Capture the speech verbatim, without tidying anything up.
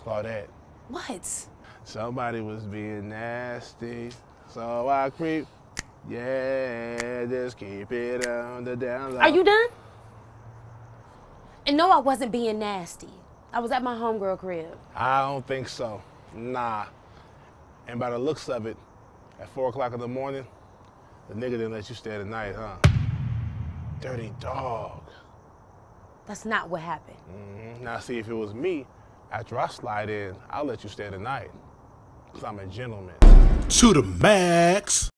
Claudette. What? Somebody was being nasty, so I creep. Yeah, just keep it on the down low. Are you done? And no, I wasn't being nasty. I was at my homegirl crib. I don't think so. Nah. And by the looks of it, at four o'clock in the morning, the nigga didn't let you stay the night, huh? Dirty dog. That's not what happened. Mm-hmm. Now see, if it was me, after I slide in, I'll let you stay the night. Cause I'm a gentleman. To the max.